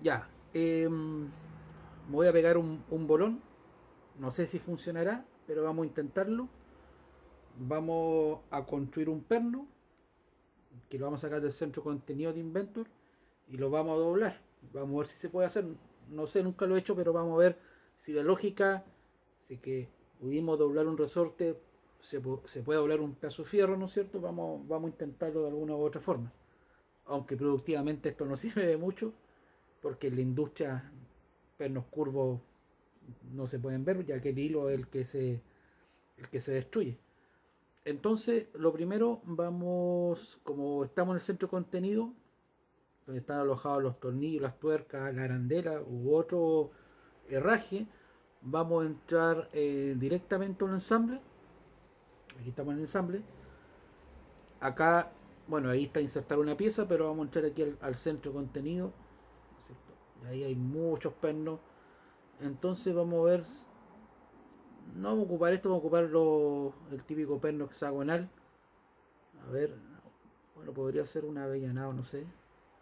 Ya, me voy a pegar un bolón. No sé si funcionará, pero vamos a intentarlo. Vamos a construir un perno que lo vamos a sacar del centro de contenido de Inventor y lo vamos a doblar. Vamos a ver si se puede hacer. No sé, nunca lo he hecho, pero vamos a ver si la lógica, si que pudimos doblar un resorte, se puede doblar un pedazo de fierro, ¿no es cierto? Vamos a intentarlo de alguna u otra forma. Aunque productivamente esto no sirve de mucho, porque en la industria pernos curvos no se pueden ver, ya que el hilo es el que se destruye. Entonces, lo primero, vamos, como estamos en el centro de contenido, donde están alojados los tornillos, las tuercas, la arandela u otro herraje, vamos a entrar directamente a un ensamble. Aquí estamos en el ensamble. Acá, bueno, ahí está insertar una pieza, pero vamos a entrar aquí al centro de contenido, ¿no es cierto? Y ahí hay muchos pernos. Entonces vamos a ver, no vamos a ocupar esto, vamos a ocupar el típico perno hexagonal. A ver, bueno, podría ser un avellanado, no sé.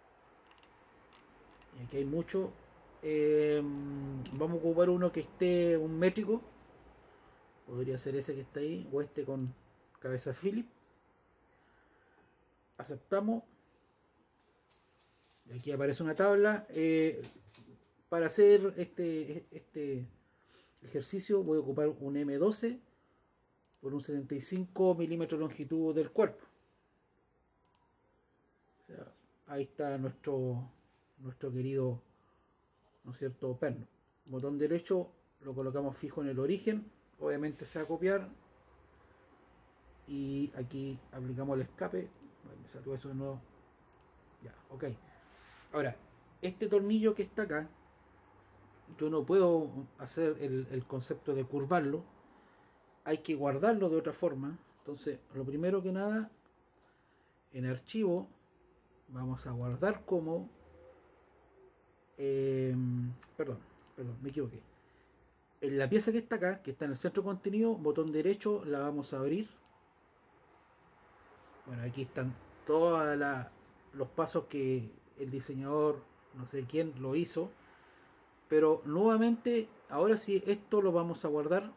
Y aquí hay mucho. Vamos a ocupar uno que esté un métrico. Podría ser ese que está ahí. O este con cabeza Philip. Aceptamos. Y aquí aparece una tabla. Para hacer este ejercicio voy a ocupar un M12 por un 75 milímetros de longitud del cuerpo. O sea, ahí está nuestro querido, ¿no es cierto?, perno. Botón derecho lo colocamos fijo en el origen, obviamente se va a copiar y aquí aplicamos el escape. Bueno, me salió eso de nuevo. Ya, ok. Ahora, este tornillo que está acá, yo no puedo hacer el concepto de curvarlo, hay que guardarlo de otra forma. Entonces, lo primero que nada, en archivo, vamos a guardar como eh, perdón, me equivoqué. En la pieza que está acá, que está en el centro de contenido, botón derecho, la vamos a abrir. Bueno, aquí están todos los pasos que el diseñador, no sé quién, lo hizo. Pero nuevamente, ahora sí, esto lo vamos a guardar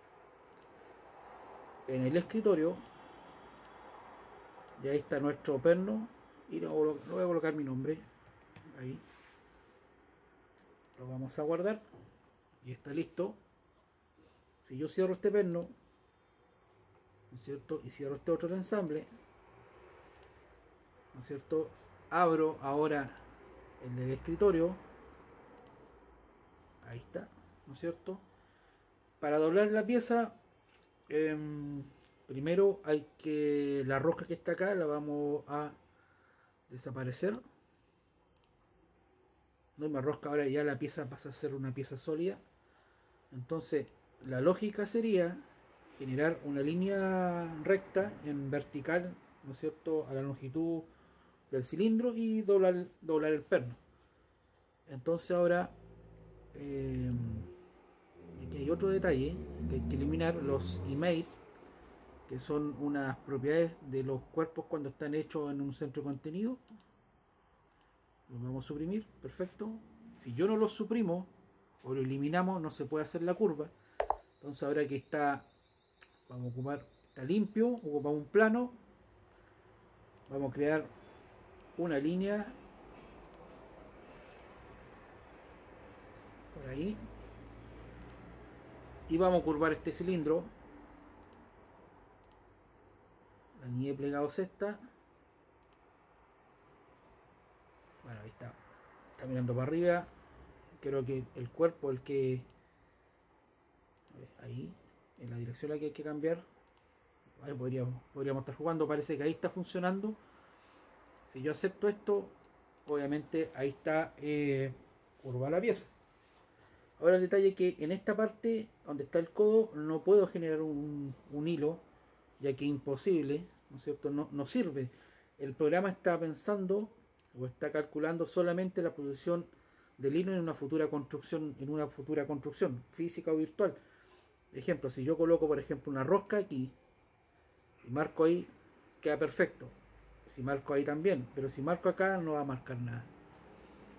en el escritorio. Y ahí está nuestro perno. Y lo voy a colocar mi nombre. Ahí. Lo vamos a guardar. Y está listo. Si yo cierro este perno, ¿no es cierto? Y cierro este otro ensamble, ¿no es cierto? Abro ahora el del escritorio. Ahí está, ¿no es cierto? Para doblar la pieza, primero hay que la rosca que está acá la vamos a desaparecer. No hay más rosca, ahora ya la pieza pasa a ser una pieza sólida. Entonces, la lógica sería generar una línea recta en vertical, ¿no es cierto?, a la longitud del cilindro y doblar el perno. Entonces ahora aquí hay otro detalle, que hay que eliminar los image, que son unas propiedades de los cuerpos cuando están hechos en un centro de contenido. Los vamos a suprimir, perfecto. Si yo no los suprimo o lo eliminamos, no se puede hacer la curva. Entonces ahora que está, vamos a ocupar, está limpio, ocupamos un plano, vamos a crear una línea por ahí y vamos a curvar este cilindro. La nieve plegado sexta. Bueno, ahí está mirando para arriba. Creo que el cuerpo, el que ahí, en la dirección a la que hay que cambiar. Ahí podríamos estar jugando. Parece que ahí está funcionando. Si yo acepto esto, obviamente ahí está curva la pieza. Ahora el detalle es que en esta parte donde está el codo no puedo generar un hilo, ya que es imposible, ¿no es cierto? No sirve. El programa está pensando o está calculando solamente la posición del hilo en una futura construcción física o virtual. Ejemplo, si yo coloco por ejemplo una rosca aquí y marco ahí, queda perfecto. Si marco ahí también, pero si marco acá no va a marcar nada.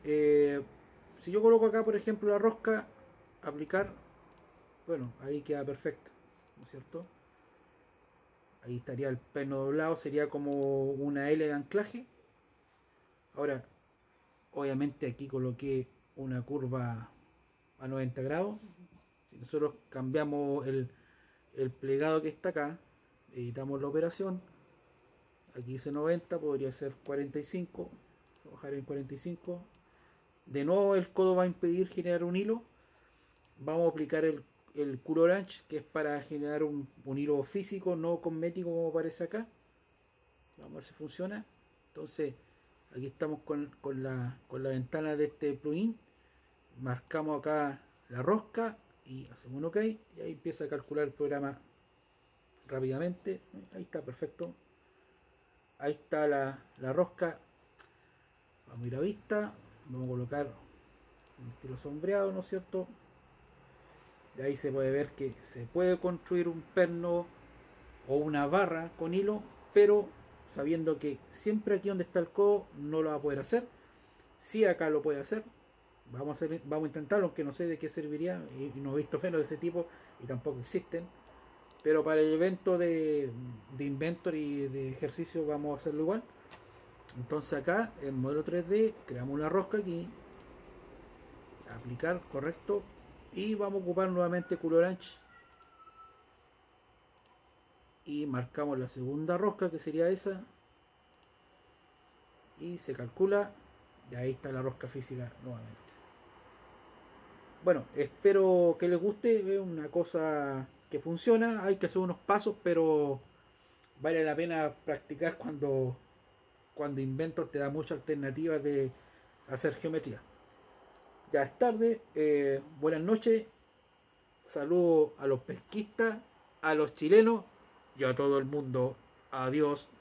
Eh, si yo coloco acá, por ejemplo, la rosca, aplicar, bueno, ahí queda perfecto, ¿no es cierto? Ahí estaría el perno doblado, sería como una L de anclaje. Ahora, obviamente aquí coloqué una curva a 90 grados. Si nosotros cambiamos el plegado que está acá, editamos la operación, aquí dice 90, podría ser 45, bajar en 45. De nuevo el codo va a impedir generar un hilo. Vamos a aplicar el Cool Orange, que es para generar un hilo físico, no cosmético como aparece acá. Vamos a ver si funciona. Entonces, aquí estamos con la ventana de este plugin. Marcamos acá la rosca y hacemos un OK. Y ahí empieza a calcular el programa rápidamente. Ahí está, perfecto. Ahí está la rosca. Vamos a ir a vista. Vamos a colocar un estilo sombreado, ¿no es cierto? De ahí se puede ver que se puede construir un perno o una barra con hilo, pero sabiendo que siempre aquí donde está el codo no lo va a poder hacer. Si acá lo puede hacer, vamos a intentarlo, aunque no sé de qué serviría y no he visto pernos de ese tipo y tampoco existen. Pero para el evento de Inventor y de ejercicio vamos a hacerlo igual. Entonces acá en modelo 3D creamos una rosca aquí, aplicar, correcto, y vamos a ocupar nuevamente Cool Orange y marcamos la segunda rosca, que sería esa, y se calcula, y ahí está la rosca física nuevamente. Bueno, espero que les guste, es una cosa que funciona, hay que hacer unos pasos, pero vale la pena practicar cuando Inventor te da muchas alternativas de hacer geometría. Ya es tarde, buenas noches, saludos a los pesquistas, a los chilenos y a todo el mundo. Adiós.